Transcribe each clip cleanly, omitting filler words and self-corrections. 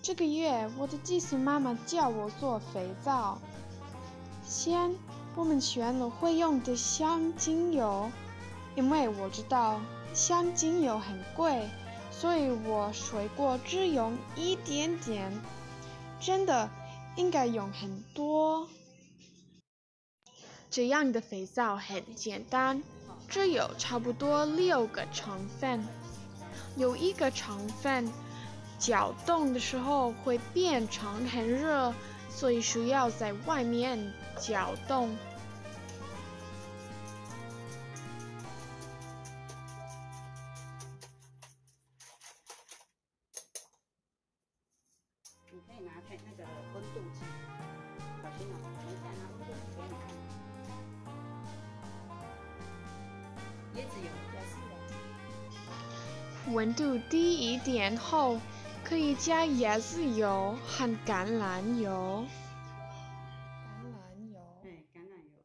这个月我的寄宿妈妈叫我做肥皂。先，我们选了会用的香精油，因为我知道香精油很贵，所以我水果只用一点点，真的应该用很多。这样的肥皂很简单，只有差不多6个成分。有一个成分搅动的时候会变成很热，所以需要在外面搅动。 你可以拿那个温度计，小心哦，等一下拿温度计给你看。椰子油也是有。 温度低一点后，可以加椰子油和橄榄油。橄榄油。 对，橄榄油。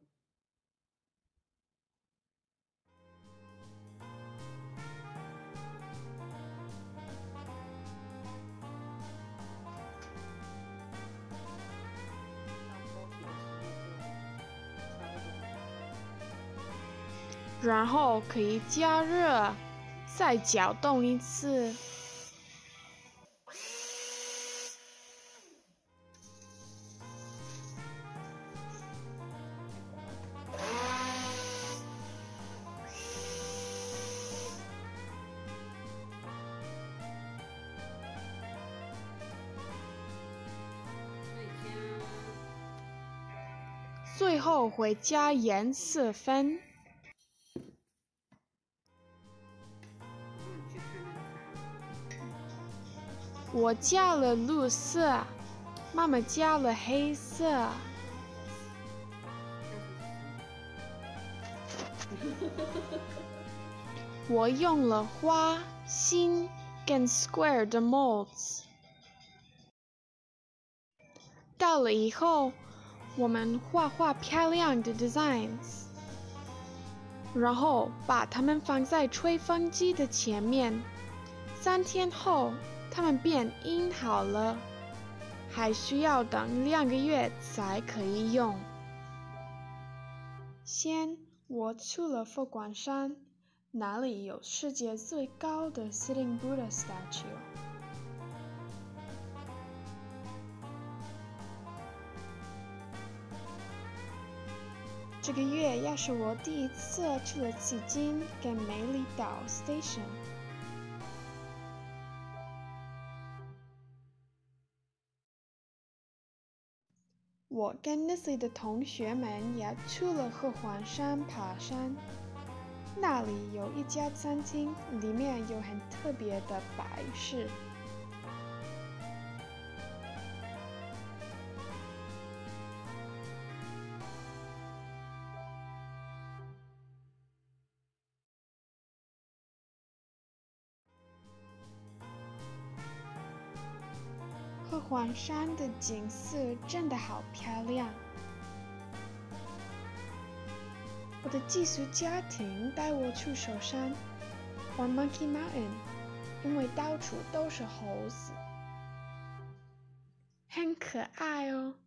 然后可以加热，再搅动一次。最后会加颜色粉。我加了绿色，妈妈加了黑色。我用了花、心跟 square 的 molds。到了以后，我们画漂亮的 designs， 然后把它们放在吹风机的前面。3天后，它们变硬好了，还需要等2个月才可以用。先，我去了佛光山，那里有世界最高的 Sitting Buddha statue。这个月也是我第一次去了迄今跟美丽岛 Station。我跟那里的同学们也去了合欢山爬山，那里有一家餐厅，里面有很特别的摆饰。合欢山的景色真的好漂亮。我的寄宿家庭带我去首山，玩 Monkey Mountain， 因为到处都是猴子，很可爱哦。